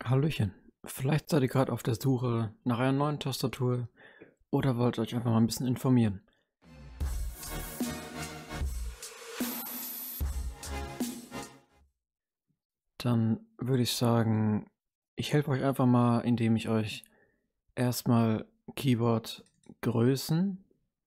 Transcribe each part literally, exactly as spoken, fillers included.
Hallöchen. Vielleicht seid ihr gerade auf der Suche nach einer neuen Tastatur oder wollt euch einfach mal ein bisschen informieren. Dann würde ich sagen, ich helfe euch einfach mal, indem ich euch erstmal Keyboard-Größen,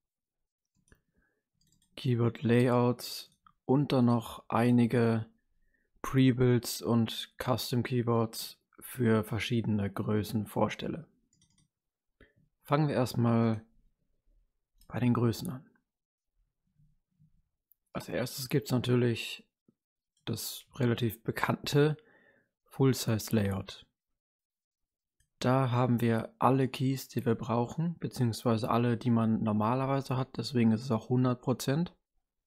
Keyboard-Layouts und dann noch einige Pre-Builds und Custom-Keyboards für verschiedene Größen vorstelle. Fangen wir erstmal bei den Größen an. Als erstes gibt es natürlich das relativ bekannte Full-Size-Layout. Da haben wir alle Keys, die wir brauchen, beziehungsweise alle, die man normalerweise hat, deswegen ist es auch hundert Prozent.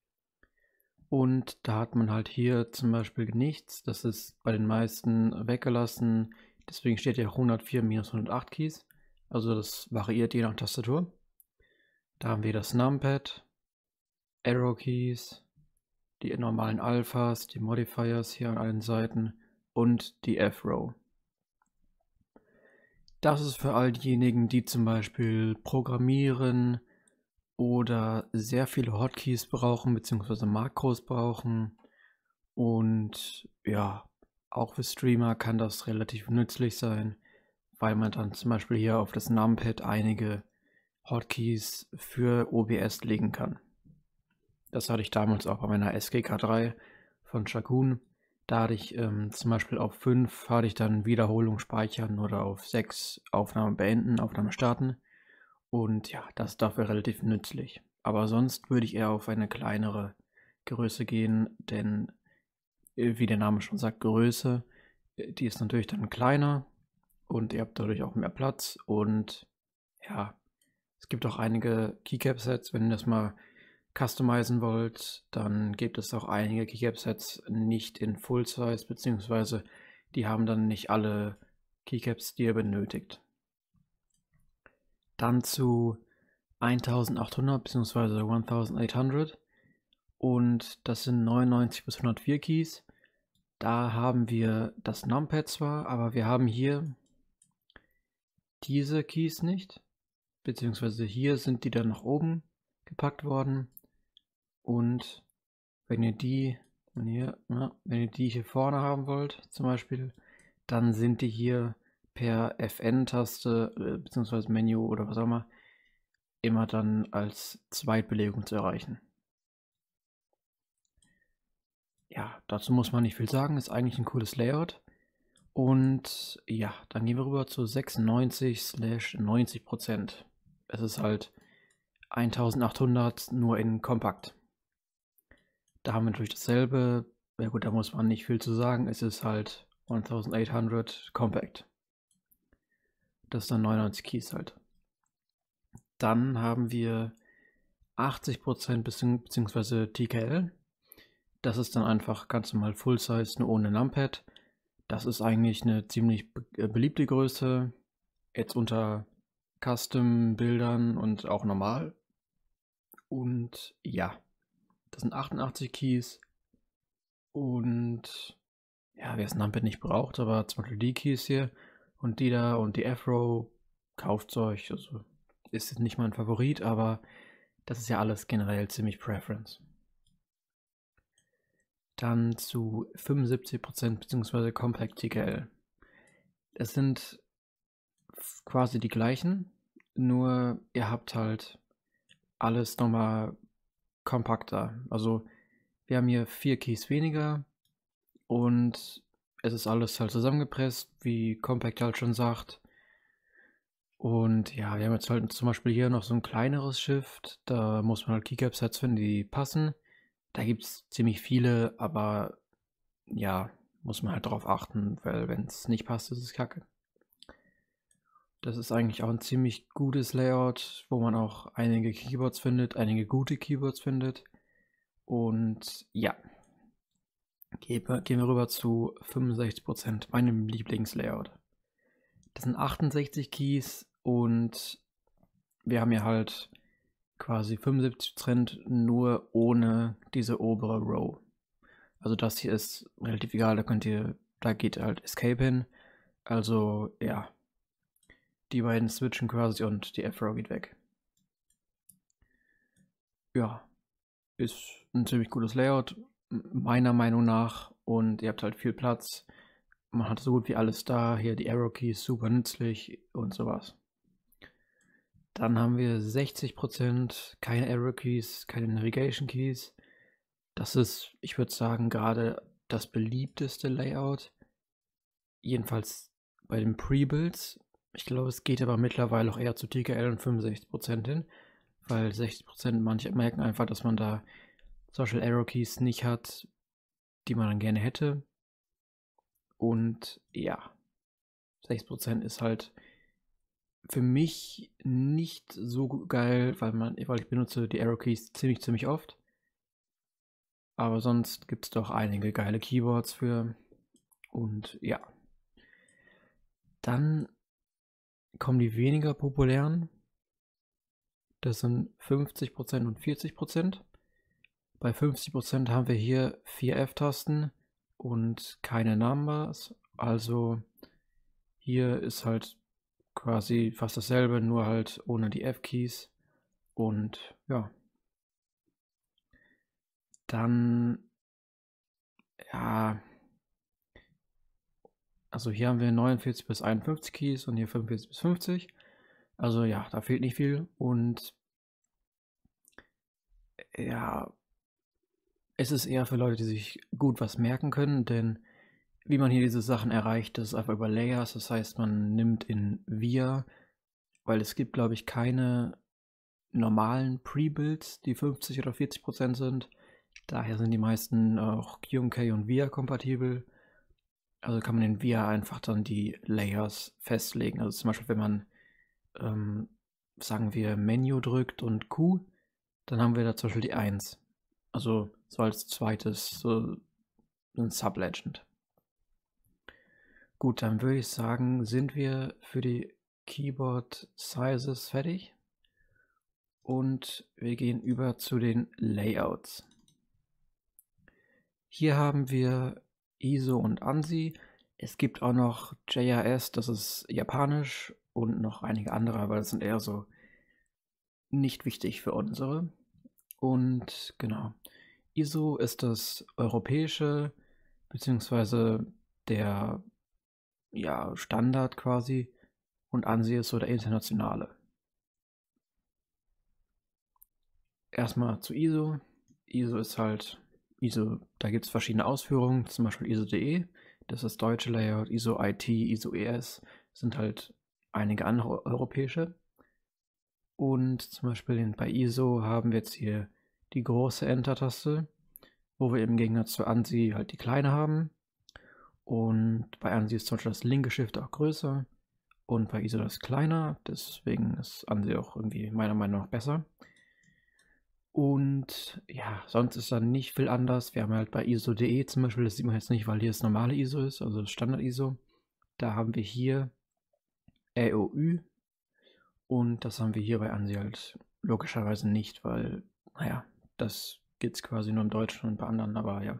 Und da hat man halt hier zum Beispiel nichts, das ist bei den meisten weggelassen, deswegen steht hier hundertvier minus hundertacht Keys, also das variiert je nach Tastatur. Da haben wir das Numpad, Arrow Keys, die normalen Alphas, die Modifiers hier an allen Seiten und die F-Row. Das ist für all diejenigen, die zum Beispiel programmieren oder sehr viele Hotkeys brauchen bzw. Makros brauchen. Und ja, auch für Streamer kann das relativ nützlich sein, weil man dann zum Beispiel hier auf das Numpad einige Hotkeys für O B S legen kann. Das hatte ich damals auch bei meiner S G K drei von Shakun. Da hatte ich ähm, zum Beispiel auf fünf hatte ich dann Wiederholung speichern oder auf sechs Aufnahme beenden, Aufnahme starten. Und ja, das ist dafür relativ nützlich. Aber sonst würde ich eher auf eine kleinere Größe gehen, denn wie der Name schon sagt, Größe, die ist natürlich dann kleiner und ihr habt dadurch auch mehr Platz. Und ja, es gibt auch einige Keycap-Sets, wenn ihr das mal customizen wollt, dann gibt es auch einige Keycap-Sets nicht in Full Size, beziehungsweise die haben dann nicht alle Keycaps, die ihr benötigt. Dann zu eintausendachthundert bzw. achthundert und das sind neunundneunzig bis hundertvier Keys. Da haben wir das Numpad zwar, aber wir haben hier diese Keys nicht, beziehungsweise hier sind die dann nach oben gepackt worden. Und wenn ihr die, wenn ihr, ja, wenn ihr die hier vorne haben wollt, zum Beispiel, dann sind die hier per F N-Taste äh, beziehungsweise Menü oder was auch immer, immer dann als Zweitbelegung zu erreichen. Ja, dazu muss man nicht viel sagen, ist eigentlich ein cooles Layout. Und ja, dann gehen wir rüber zu sechsundneunzig neunzig Prozent. Es ist halt eintausendachthundert nur in kompakt. Da haben wir natürlich dasselbe. Ja gut, da muss man nicht viel zu sagen. Es ist halt achthundert Compact. Das ist dann neunundneunzig Keys halt. Dann haben wir achtzig Prozent bzw. T K L. Das ist dann einfach ganz normal Full Size, nur ohne Numpad. Das ist eigentlich eine ziemlich beliebte Größe. Jetzt unter Custom-Bildern und auch normal. Und ja. Das sind achtundachtzig Keys und ja, wer das Numpad nicht braucht, aber zum Beispiel die Keys hier und die da und die F-Row, kauft es euch. Also ist nicht mein Favorit, aber das ist ja alles generell ziemlich Preference. Dann zu fünfundsiebzig Prozent bzw. Compact T K L. Es sind quasi die gleichen, nur ihr habt halt alles nochmal kompakter. Also wir haben hier vier Keys weniger und es ist alles halt zusammengepresst, wie Compact halt schon sagt. Und ja, wir haben jetzt halt zum Beispiel hier noch so ein kleineres Shift. Da muss man halt Keycap-Sets finden, die passen. Da gibt es ziemlich viele, aber ja, muss man halt darauf achten, weil wenn es nicht passt, ist es kacke. Das ist eigentlich auch ein ziemlich gutes Layout, wo man auch einige Keyboards findet, einige gute Keyboards findet. Und ja, gehen wir rüber zu fünfundsechzig Prozent, meinem Lieblingslayout. Das sind achtundsechzig Keys und wir haben hier halt quasi fünfundsiebzig Prozent nur ohne diese obere Row. Also das hier ist relativ egal, da könnt ihr, da geht halt Escape hin. Also ja, die beiden switchen quasi und die F-Row geht weg. Ja, ist ein ziemlich gutes Layout, meiner Meinung nach, und ihr habt halt viel Platz. Man hat so gut wie alles da. Hier die Arrow Keys, super nützlich und sowas. Dann haben wir sechzig Prozent, keine Arrow Keys, keine Navigation Keys. Das ist, ich würde sagen, gerade das beliebteste Layout. Jedenfalls bei den Pre-Builds. Ich glaube, es geht aber mittlerweile auch eher zu T K L und fünfundsechzig Prozent hin, weil sechzig Prozent manche merken einfach, dass man da zum Beispiel Arrow Keys nicht hat, die man dann gerne hätte. Und ja, sechzig Prozent ist halt für mich nicht so geil, weil, man, weil ich benutze die Arrow Keys ziemlich, ziemlich oft. Aber sonst gibt es doch einige geile Keyboards für. Und ja. Dann kommen die weniger populären. Das sind fünfzig Prozent und vierzig Prozent. Bei fünfzig Prozent haben wir hier vier F-Tasten und keine Numbers. Also hier ist halt quasi fast dasselbe, nur halt ohne die F-Keys. Und ja. Dann, ja, also hier haben wir neunundvierzig bis einundfünfzig Keys und hier fünfundvierzig bis fünfzig. Also ja, da fehlt nicht viel. Und ja, es ist eher für Leute, die sich gut was merken können, denn wie man hier diese Sachen erreicht, das ist einfach über Layers. Das heißt, man nimmt in V I A, weil es gibt, glaube ich, keine normalen Pre-Builds, die fünfzig oder vierzig Prozent sind. Daher sind die meisten auch Q M K und V I A kompatibel. Also kann man in V I A einfach dann die Layers festlegen. Also zum Beispiel, wenn man, ähm, sagen wir, Menü drückt und Q, dann haben wir da zum Beispiel die eins. Also so als zweites, so ein Sublegend. Gut, dann würde ich sagen, sind wir für die Keyboard Sizes fertig. Und wir gehen über zu den Layouts. Hier haben wir I S O und A N S I. Es gibt auch noch J R S, das ist japanisch, und noch einige andere, aber das sind eher so nicht wichtig für unsere. Und genau, I S O ist das europäische, beziehungsweise der ja, Standard quasi, und A N S I ist so der internationale. Erstmal zu I S O. I S O ist halt, I S O, da gibt es verschiedene Ausführungen, zum Beispiel I S O.de, das ist das deutsche Layout, I S O I T, I S O E S, sind halt einige andere europäische. Und zum Beispiel bei I S O haben wir jetzt hier die große Enter-Taste, wo wir im Gegensatz zu A N S I halt die kleine haben. Und bei A N S I ist zum Beispiel das linke Shift auch größer und bei I S O das kleiner, deswegen ist A N S I auch irgendwie meiner Meinung nach besser. Und ja, sonst ist dann nicht viel anders. Wir haben halt bei I S O.de zum Beispiel, das sieht man jetzt nicht, weil hier das normale I S O ist, also das Standard-I S O. Da haben wir hier Ä O Ü und das haben wir hier bei A N S I halt logischerweise nicht, weil, naja, das gibt es quasi nur im Deutschen und bei anderen, aber ja.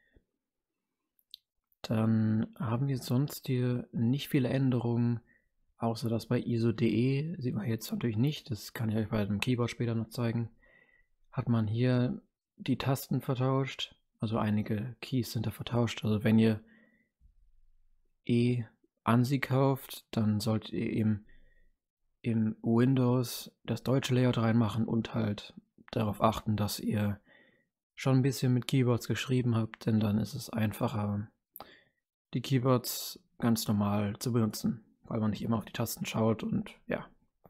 Dann haben wir sonst hier nicht viele Änderungen, außer dass bei I S O.de, sieht man jetzt natürlich nicht, das kann ich euch bei dem Keyboard später noch zeigen, hat man hier die Tasten vertauscht, also einige Keys sind da vertauscht. Also wenn ihr eh A N S I kauft, dann solltet ihr eben im Windows das deutsche Layout reinmachen und halt darauf achten, dass ihr schon ein bisschen mit Keyboards geschrieben habt, denn dann ist es einfacher, die Keyboards ganz normal zu benutzen, weil man nicht immer auf die Tasten schaut und ja.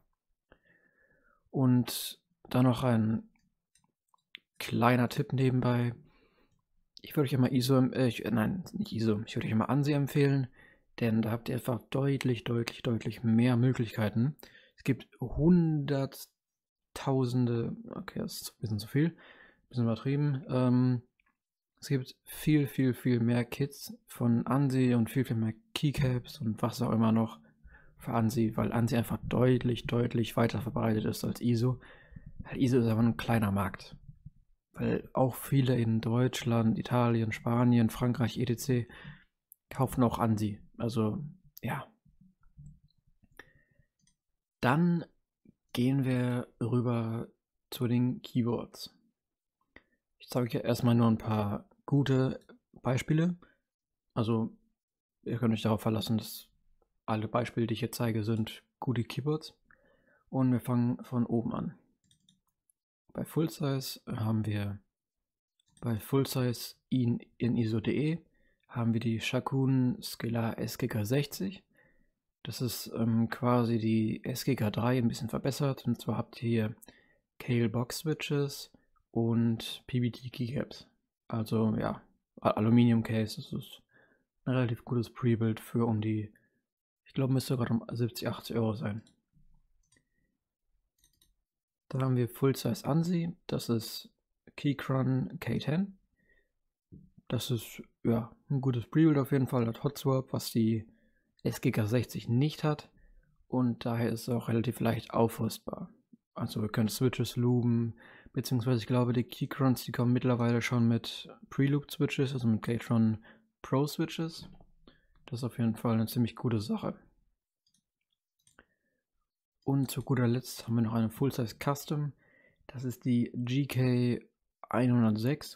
Und dann noch ein kleiner Tipp nebenbei. Ich würde euch immer I S O, äh, ich, nein, nicht I S O, ich würde euch immer A N S I empfehlen, denn da habt ihr einfach deutlich, deutlich, deutlich mehr Möglichkeiten. Es gibt hunderttausende, okay, das ist ein bisschen zu viel, ein bisschen übertrieben. Ähm, es gibt viel, viel, viel mehr Kits von A N S I und viel, viel mehr Keycaps und was auch immer noch für A N S I, weil A N S I einfach deutlich, deutlich weiter verbreitet ist als I S O. Weil I S O ist aber ein kleiner Markt. Weil auch viele in Deutschland, Italien, Spanien, Frankreich, et cetera kaufen auch A N S I. Also ja, Dann gehen wir rüber zu den Keyboards. Ich zeige euch erstmal nur ein paar gute Beispiele. Also ihr könnt euch darauf verlassen, dass alle Beispiele, die ich hier zeige, sind gute Keyboards. Und wir fangen von oben an. Bei Full Size haben wir bei Full Size in, in I S O punkt D E haben wir die Shakun Scalar S G K sechzig. Das ist ähm, quasi die S G K drei ein bisschen verbessert. Und zwar habt ihr hier Kale Box Switches und P B T Keycaps. Also ja, Aluminium Case. Das ist ein relativ gutes Pre-Build für um die, ich glaube, müsste gerade um siebzig, achtzig Euro sein. Da haben wir Full Size ANSI. Das ist Keychron K zehn. Das ist ja ein gutes Pre-Build auf jeden Fall. Hat Hot Swap, was die S G K sechzig nicht hat. Und daher ist es auch relativ leicht aufrüstbar. Also ihr könnt Switches loopen, beziehungsweise ich glaube die Keychrons, die kommen mittlerweile schon mit Preloop Switches, also mit Keychron Pro Switches. Das ist auf jeden Fall eine ziemlich gute Sache. Und zu guter Letzt haben wir noch eine Full Size Custom. Das ist die G K hundertsechs.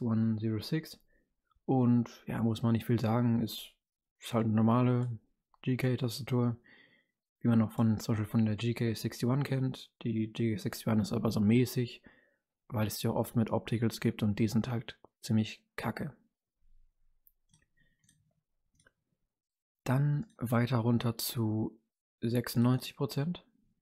Und ja, muss man nicht viel sagen, ist, ist halt eine normale G K-Tastatur, wie man auch von, zum Beispiel von der G K einundsechzig kennt. Die G K einundsechzig ist aber so mäßig, weil es ja oft mit Opticals gibt und die sind halt ziemlich kacke. Dann weiter runter zu sechsundneunzig Prozent.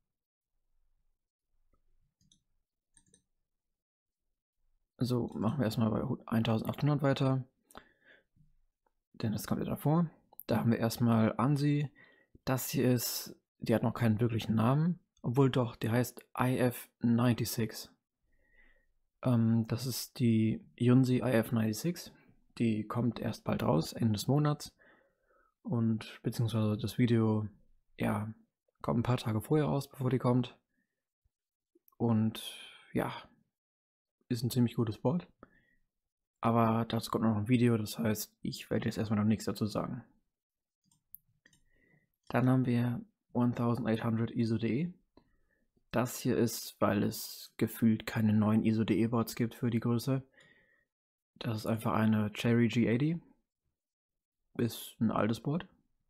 So, machen wir erstmal bei eintausendachthundert weiter, denn das kommt ja davor. Da haben wir erstmal ANSI. Das hier ist, die hat noch keinen wirklichen Namen, obwohl doch, die heißt I F sechsundneunzig. Ähm, das ist die Yunzi I F sechsundneunzig. Die kommt erst bald raus, Ende des Monats. Und beziehungsweise das Video, ja, kommt ein paar Tage vorher raus, bevor die kommt. Und ja, ist ein ziemlich gutes Board. Aber dazu kommt noch ein Video, das heißt, ich werde jetzt erstmal noch nichts dazu sagen. Dann haben wir achthundert I S O punkt D E. Das hier ist, weil es gefühlt keine neuen I S O punkt D E Boards gibt für die Größe. Das ist einfach eine Cherry G achtzig. Ist ein altes Board.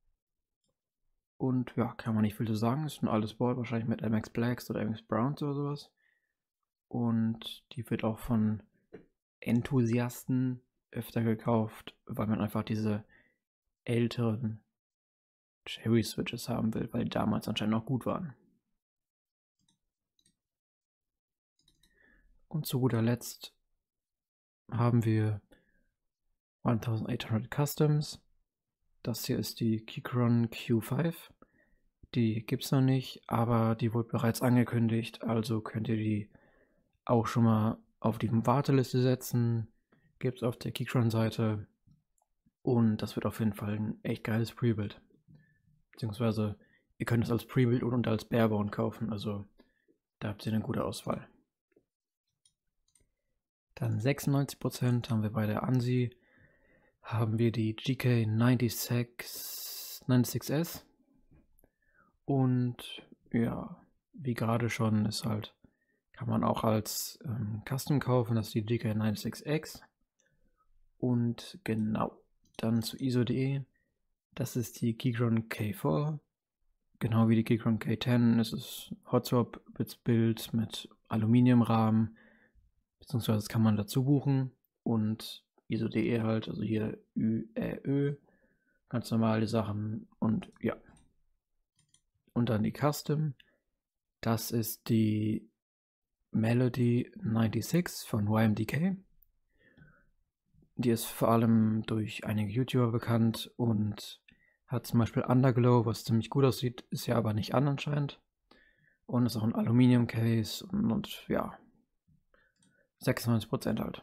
Und ja, kann man nicht viel zu sagen. Ist ein altes Board, wahrscheinlich mit M X Blacks oder M X Browns oder sowas. Und die wird auch von Enthusiasten öfter gekauft, weil man einfach diese älteren Cherry Switches haben will, weil die damals anscheinend noch gut waren. Und zu guter Letzt haben wir achthundert Customs. Das hier ist die Keychron Q fünf. Die gibt es noch nicht, aber die wurde bereits angekündigt, also könnt ihr die auch schon mal auf die Warteliste setzen. Gibt es auf der Keychron-Seite. Und das wird auf jeden Fall ein echt geiles Prebuild. Beziehungsweise ihr könnt es als Prebuild und als Barebone kaufen, also da habt ihr eine gute Auswahl. Dann sechsundneunzig Prozent haben wir bei der ANSI, haben wir die G K sechsundneunzig S. Und ja, wie gerade schon, ist halt, kann man auch als ähm, Custom kaufen, das ist die G K sechsundneunzig X. Und genau, dann zu I S O punkt D E, das ist die Keychron K vier. Genau wie die Keychron K zehn, es ist Hot Swap Bild mit Aluminiumrahmen, beziehungsweise das kann man dazu buchen. Und I S O punkt D E halt, also hier Ü, Ä, Ö, ganz normale Sachen und ja. Und dann die Custom, das ist die Melody sechsundneunzig von Y M D K. Die ist vor allem durch einige YouTuber bekannt und hat zum Beispiel Underglow, was ziemlich gut aussieht, ist ja aber nicht an anscheinend. Und ist auch ein Aluminium-Case und, und ja, sechsundneunzig Prozent halt.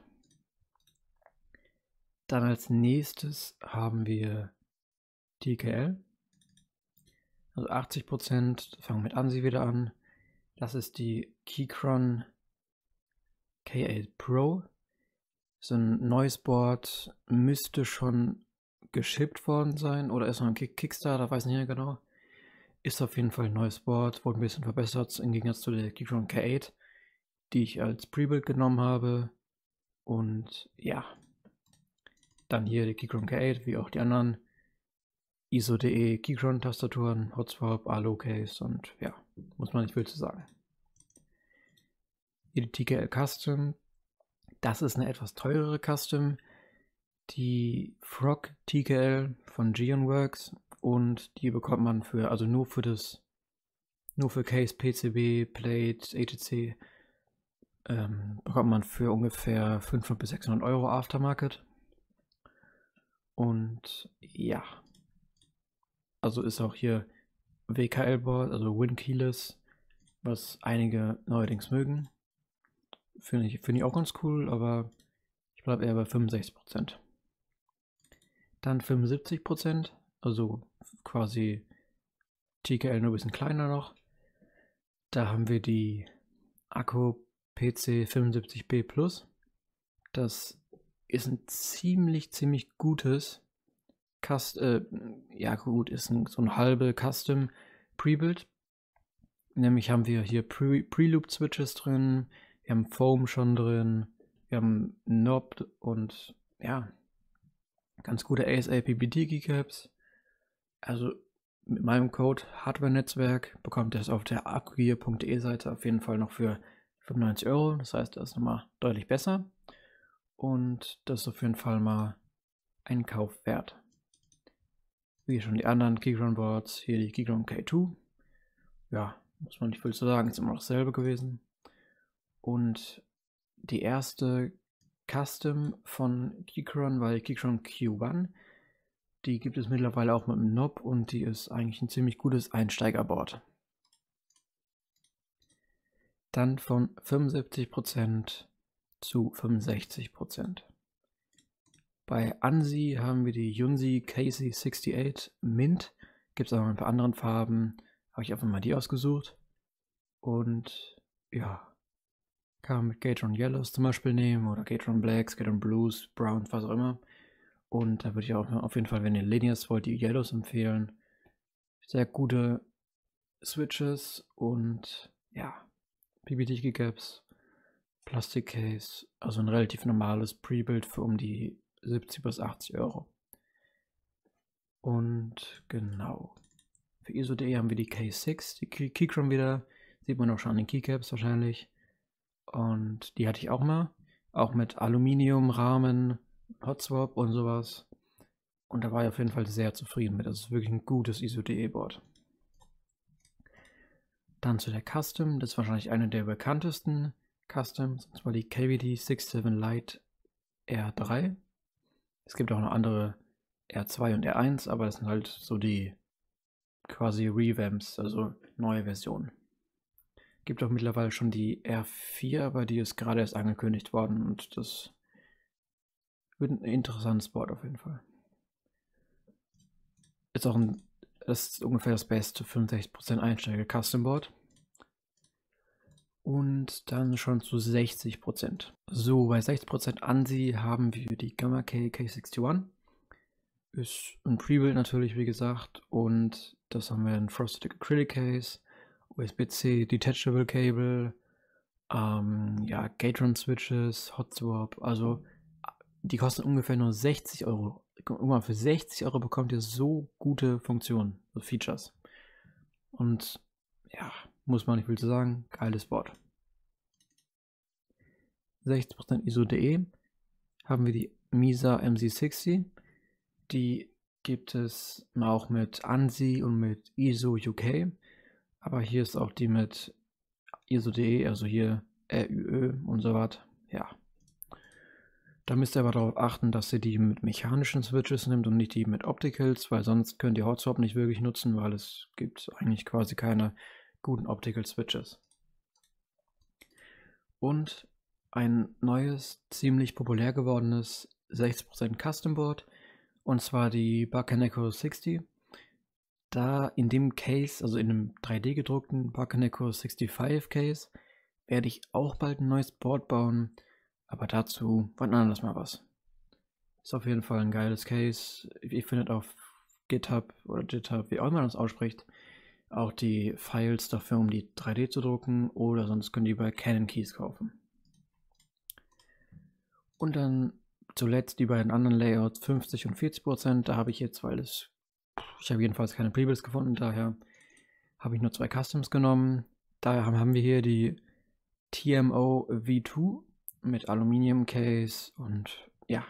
Dann als nächstes haben wir T K L. Also achtzig Prozent, fangen wir mit ANSI wieder an. Das ist die Keychron K acht Pro. So ein neues Board, müsste schon geschippt worden sein oder ist noch ein Kickstarter, weiß nicht mehr genau. Ist auf jeden Fall ein neues Board, wurde ein bisschen verbessert im Gegensatz zu der Keychron K acht, die ich als Prebuild genommen habe. Und ja, dann hier die Keychron K acht, wie auch die anderen I S O.de Keychron Tastaturen, Hotswap, Alu Case und ja, muss man nicht viel zu sagen. Hier die T K L Custom, das ist eine etwas teurere Custom, die Frog T K L von Geonworks, und die bekommt man für, also nur für das, nur für Case, P C B, Plate, et cetera ähm, bekommt man für ungefähr fünfhundert bis sechshundert Euro Aftermarket. Und ja, also ist auch hier W K L-Board, also Win Keyless, was einige neuerdings mögen. Finde ich, find ich auch ganz cool, aber ich bleibe eher bei fünfundsechzig Prozent. Dann fünfundsiebzig Prozent, also quasi T K L nur ein bisschen kleiner noch. Da haben wir die Akku P C fünfundsiebzig B Plus. Das ist ein ziemlich, ziemlich gutes Cust äh, ja gut, ist ein, so ein halbe Custom Prebuild. Nämlich haben wir hier Pre Preloop Switches drin, wir haben Foam schon drin, wir haben Knob und ja, ganz gute A S A P B T Keycaps. Also mit meinem Code Hardware-Netzwerk bekommt ihr es auf der akkugear punkt de Seite auf jeden Fall noch für fünfundneunzig Euro. Das heißt, das ist nochmal deutlich besser. Und das ist auf jeden Fall mal ein Kauf wert. Wie schon die anderen Keychron Boards, hier die Keychron K zwei. Ja, muss man nicht viel zu sagen, ist immer noch dasselbe gewesen. Und die erste Custom von Keychron war die Keychron Q eins. Die gibt es mittlerweile auch mit dem Knob und die ist eigentlich ein ziemlich gutes Einsteigerboard. Dann von fünfundsiebzig Prozent zu fünfundsechzig Prozent. Bei Ansi haben wir die Yunzi K C achtundsiebzig Mint. Gibt es auch noch ein paar anderen Farben. Habe ich einfach mal die ausgesucht. Und ja, kann man mit Gatron Yellows zum Beispiel nehmen oder Gatron Blacks, Gatron Blues, Browns, was auch immer. Und da würde ich auch auf jeden Fall, wenn ihr Linears wollt, die Yellows empfehlen. Sehr gute Switches und ja, P B T Keycaps, Plastikcase, also ein relativ normales Prebuild für um die siebzig bis achtzig Euro. Und genau, für I S O punkt de haben wir die K sechs, die Keychron wieder, sieht man auch schon an den Keycaps wahrscheinlich. Und die hatte ich auch mal, auch mit Aluminiumrahmen, Hotswap und sowas. Und da war ich auf jeden Fall sehr zufrieden mit. Das ist wirklich ein gutes I S O punkt de Board. Dann zu der Custom, das ist wahrscheinlich eine der bekanntesten Customs, und zwar die K V D siebenundsiebzig Lite R drei. Es gibt auch noch andere R zwei und R eins, aber das sind halt so die quasi Revamps, also neue Versionen. Gibt auch mittlerweile schon die R vier, aber die ist gerade erst angekündigt worden und das wird ein interessantes Board auf jeden Fall. Ist auch ein, das ist ungefähr das beste fünfundsechzig Prozent Einsteiger Custom Board. Und dann schon zu sechzig Prozent. So, bei sechzig Prozent Ansi haben wir die Gamma K K einundsechzig. Ist ein Prebuild natürlich, wie gesagt. Und das haben wir ein Frosted Acrylic Case, U S B C Detachable Cable, ähm, ja, Gatron Switches, Hotswap. Also die kosten ungefähr nur sechzig Euro. Guck mal, für sechzig Euro bekommt ihr so gute Funktionen, so Features. Und ja, muss man nicht viel zu sagen, geiles Board. sechzig Prozent I S O punkt de haben wir die Misa M C sechzig. Die gibt es auch mit Ansi und mit I S O U K. Aber hier ist auch die mit I S O punkt de, also hier R Ü Ö und so was. Ja. Da müsst ihr aber darauf achten, dass ihr die mit mechanischen Switches nimmt und nicht die mit Opticals, weil sonst könnt ihr Hotswap nicht wirklich nutzen, weil es gibt eigentlich quasi keine guten Optical Switches. Und ein neues, ziemlich populär gewordenes sechzig Prozent Custom Board, und zwar die Bakeneko sechzig. Da in dem Case, also in einem drei D gedruckten Bakeneko fünfundsechzig Case, werde ich auch bald ein neues Board bauen, aber dazu wann anders mal was. Ist auf jeden Fall ein geiles Case. Ihr findet auf GitHub oder GitHub, wie auch immer man das ausspricht, auch die Files dafür, um die drei D zu drucken, oder sonst könnt ihr bei Canon Keys kaufen. Und dann zuletzt die beiden anderen Layouts, fünfzig und vierzig Prozent. Da habe ich jetzt, weil es, ich habe jedenfalls keine Prebuilds gefunden, daher habe ich nur zwei Customs genommen. Daher haben wir hier die T M O V zwei mit Aluminium Case und ja,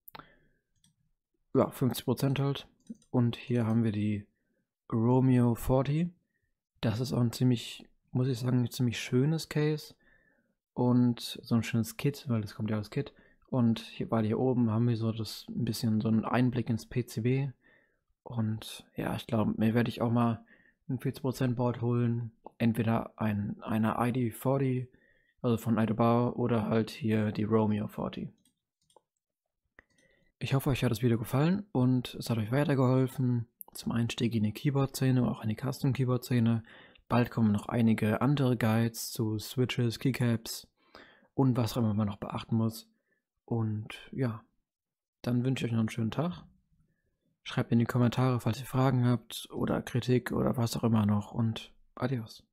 ja fünfzig Prozent halt. Und hier haben wir die Romeo vierzig. Das ist auch ein ziemlich, muss ich sagen, ein ziemlich schönes Case und so ein schönes Kit, weil das kommt ja als Kit. Und hier, weil hier oben haben wir so das ein bisschen so einen Einblick ins P C B. Und ja, ich glaube, mir werde ich auch mal ein vierzig Prozent Board holen. Entweder ein, eine I D vierzig, also von Idobau, oder halt hier die Romeo vierzig. Ich hoffe, euch hat das Video gefallen und es hat euch weitergeholfen zum Einstieg in die Keyboard-Szene, auch in die Custom-Keyboard-Szene. Bald kommen noch einige andere Guides zu Switches, Keycaps und was auch immer man noch beachten muss. Und ja, dann wünsche ich euch noch einen schönen Tag. Schreibt in die Kommentare, falls ihr Fragen habt oder Kritik oder was auch immer noch und adios.